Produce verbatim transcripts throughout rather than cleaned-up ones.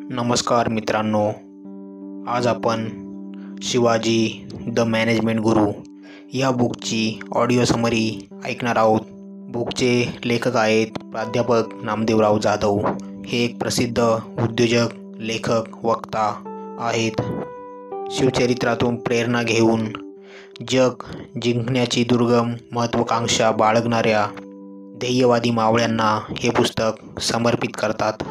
नमस्कार मित्रांनो, आज आपण शिवाजी द मॅनेजमेंट गुरु या बुकची ऑडिओ समरी ऐकणार आहोत. बुकचे लेखक आहेत प्राध्यापक नामदेवराव जाधव. हे एक प्रसिद्ध उद्योजक, लेखक, वक्ता आहेत. शिवचरित्रातून प्रेरणा घेऊन जग जिंकण्याची दुर्गम महत्त्वाकांक्षा बाळगणाऱ्या ध्येयवादी मावळ्यांना हे पुस्तक समर्पित करतात.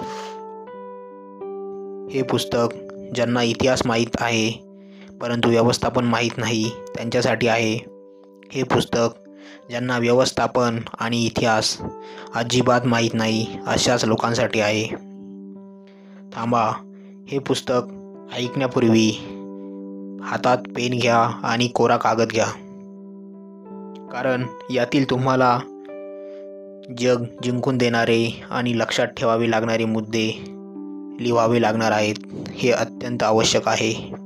हे पुस्तक ज्यांना इतिहास माहीत आहे परंतु व्यवस्थापन माहीत नाही त्यांच्यासाठी आहे. हे पुस्तक ज्यांना व्यवस्थापन आणि इतिहास अजिबात माहीत नाही अशाच लोकांसाठी आहे. थांबा, हे पुस्तक ऐकण्यापूर्वी हातात पेन घ्या आणि कोरा कागद घ्या, कारण यातील तुम्हाला जग जिंकून देणारे आणि लक्षात ठेवावे लागणारे मुद्दे लिहावे लागणार आहेत. हे अत्यंत आवश्यक आहे.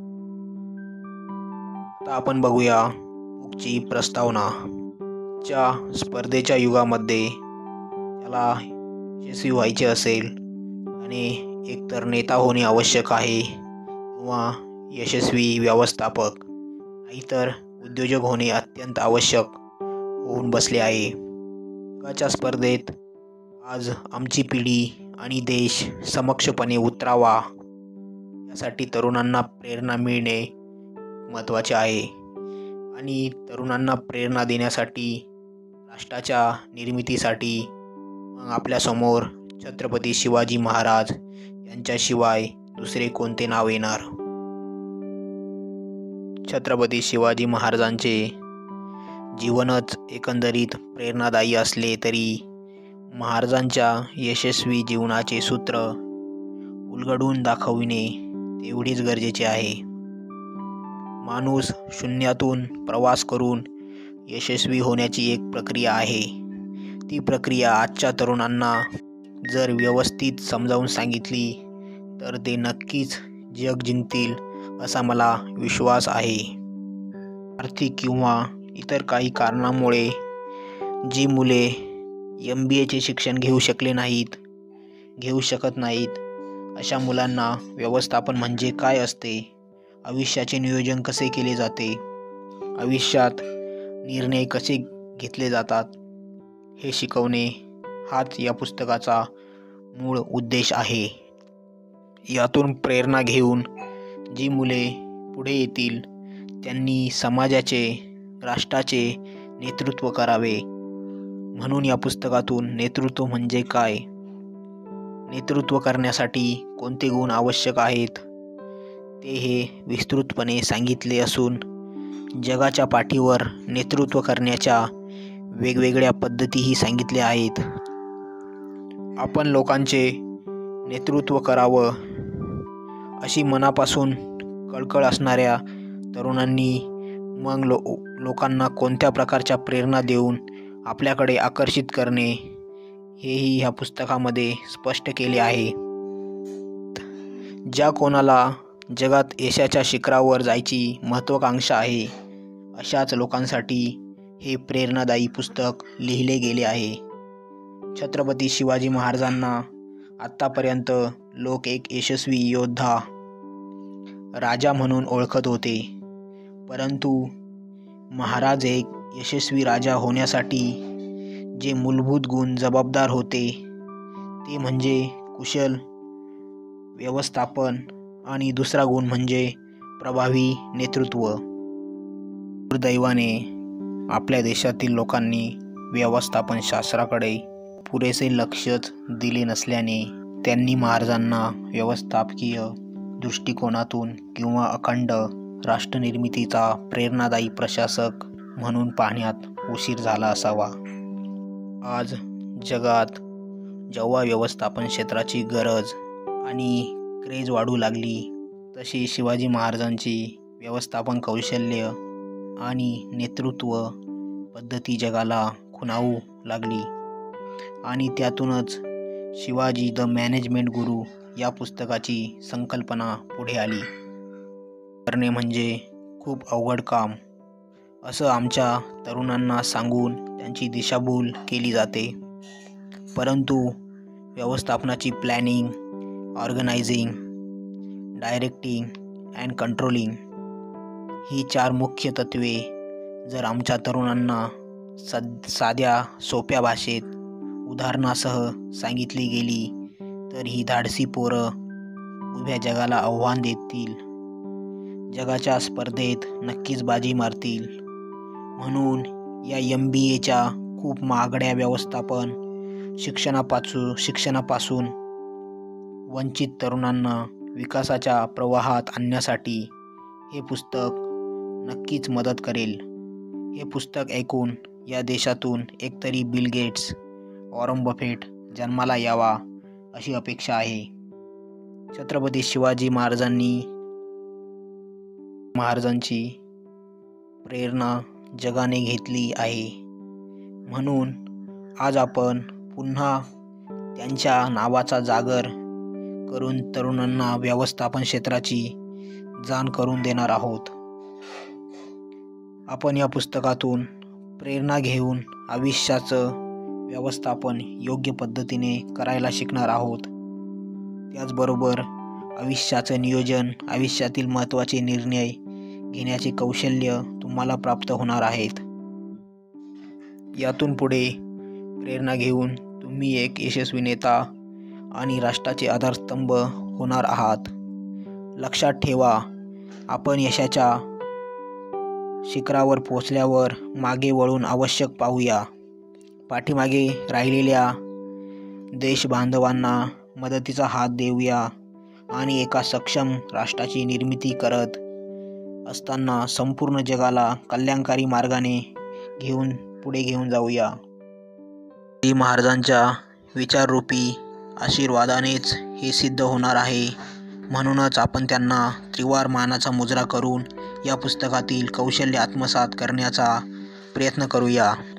आता आपण बघूया बुकची प्रस्तावना. च्या स्पर्धेच्या युगामध्ये त्याला यशस्वी व्हायचे असेल आणि एकतर नेता होणे आवश्यक आहे किंवा यशस्वी व्यवस्थापक नाहीतर उद्योजक होणे अत्यंत आवश्यक होऊन बसले आहे. जगाच्या स्पर्धेत आज आमची पिढी आणि देश समक्षपणे उतरावा यासाठी तरुणांना प्रेरणा मिळणे महत्त्वाचे आहे. आणि तरुणांना प्रेरणा देण्यासाठी राष्ट्राच्या निर्मितीसाठी मग आपल्यासमोर छत्रपती शिवाजी महाराज यांच्याशिवाय दुसरे कोणते नाव येणार. छत्रपती शिवाजी महाराजांचे जीवनच एकंदरीत प्रेरणादायी असले तरी महाराजांच्या यशस्वी जीवनाचे सूत्र उलगडून दाखविणे तेवढेच गरजेचे आहे. माणूस शून्यातून प्रवास करून यशस्वी होण्याची एक प्रक्रिया आहे. ती प्रक्रिया आजच्या तरुणांना जर व्यवस्थित समजावून सांगितली तर ते नक्कीच जग जिंकतील असा मला विश्वास आहे. आर्थिक किंवा इतर काही कारणामुळे जी मुले एम बी एचे शिक्षण घेऊ शकले नाहीत घेऊ शकत नाहीत अशा मुलांना व्यवस्थापन म्हणजे काय असते, आयुष्याचे नियोजन कसे केले जाते, आयुष्यात निर्णय कसे घेतले जातात हे शिकवणे हाच या पुस्तकाचा मूळ उद्देश आहे. यातून प्रेरणा घेऊन जी मुले पुढे येतील त्यांनी समाजाचे, राष्ट्राचे नेतृत्व करावे. म्हणून या पुस्तकातून नेतृत्व म्हणजे काय, नेतृत्व करण्यासाठी कोणते गुण आवश्यक आहेत ते हे विस्तृतपणे सांगितले असून जगाच्या पाठीवर नेतृत्व करण्याच्या वेगवेगळ्या पद्धतीही सांगितल्या आहेत. आपण लोकांचे नेतृत्व करावं अशी मनापासून कळकळ असणाऱ्या तरुणांनी मग लो लोकांना कोणत्या प्रकारच्या प्रेरणा देऊन आपल्याकडे आकर्षित करणे हेही ह्या पुस्तकामध्ये स्पष्ट केले आहे. ज्या कोणाला जगात यशाच्या शिखरावर जायची महत्त्वाकांक्षा आहे अशाच लोकांसाठी हे प्रेरणादायी पुस्तक लिहिले गेले आहे. छत्रपती शिवाजी महाराजांना आत्तापर्यंत लोक एक यशस्वी योद्धा, राजा म्हणून ओळखत होते, परंतु महाराज एक यशस्वी राजा होण्यासाठी जे मूलभूत गुण जबाबदार होते ते म्हणजे कुशल व्यवस्थापन आणि दुसरा गुण म्हणजे प्रभावी नेतृत्व. दुर्दैवाने आपल्या देशातील लोकांनी व्यवस्थापन शास्त्राकडे पुरेसे लक्षच दिले नसल्याने त्यांनी महाराजांना व्यवस्थापकीय दृष्टिकोनातून किंवा अखंड राष्ट्रनिर्मितीचा प्रेरणादायी प्रशासक म्हणून पाहण्यात उशीर झाला असावा. आज जगात जेव्हा व्यवस्थापन क्षेत्राची गरज आणि क्रेज वाढू लागली तशी शिवाजी महाराजांची व्यवस्थापन कौशल्य आणि नेतृत्व पद्धती जगाला खुणावू लागली आणि त्यातूनच शिवाजी द मॅनेजमेंट गुरु या पुस्तकाची संकल्पना पुढे आली. करणे म्हणजे खूप अवघड काम असं आमच्या तरुणांना सांगून त्यांची दिशाभूल केली जाते, परंतु व्यवस्थापनाची planning, organising directing and controlling ही चार मुख्य तत्त्वे जर आमच्या तरुणांना सद साध्या सोप्या भाषेत उदाहरणासह सांगितली गेली तर ही धाडसी पोरं उभ्या जगाला आव्हान देतील, जगाच्या स्पर्धेत नक्कीच बाजी मारतील. म्हणून या एम बी एच्या खूप महागड्या व्यवस्थापन शिक्षणापासून शिक्षणापासून वंचित तरुणांना विकासाच्या प्रवाहात आणण्यासाठी हे पुस्तक नक्कीच मदत करेल. हे पुस्तक ऐकून या देशातून एकतरी बिल गेट्स, वॉरन बफेट जन्माला यावा अशी अपेक्षा आहे. छत्रपती शिवाजी महाराजांनी महाराजांची प्रेरणा जगाने घेतली आहे. म्हणून आज आपण पुन्हा त्यांच्या नावाचा जागर करून तरुणांना व्यवस्थापन क्षेत्राची जाण करून देणार आहोत. आपण या पुस्तकातून प्रेरणा घेऊन आयुष्याचं व्यवस्थापन योग्य पद्धतीने करायला शिकणार आहोत. त्याचबरोबर आयुष्याचं नियोजन, आयुष्यातील महत्त्वाचे निर्णय घेण्याचे कौशल्य तुम्हाला प्राप्त होणार आहेत. यातून पुढे प्रेरणा घेऊन तुम्ही एक यशस्वी नेता आणि राष्ट्राचे आधारस्तंभ होणार आहात. लक्षात ठेवा, आपण यशाच्या शिखरावर पोचल्यावर मागे वळून आवश्यक पाहूया. पाठीमागे राहिलेल्या देशबांधवांना मदतीचा हात देऊया आणि एका सक्षम राष्ट्राची निर्मिती करत असताना संपूर्ण जगाला कल्याणकारी मार्गाने घेऊन पुढे घेऊन जाऊया. शिवाजी महाराजांच्या विचाररूपी आशीर्वादानेच हे सिद्ध होणार आहे. म्हणूनच आपण त्यांना त्रिवार मानाचा मुजरा करून या पुस्तकातील कौशल्य आत्मसात करण्याचा प्रयत्न करूया.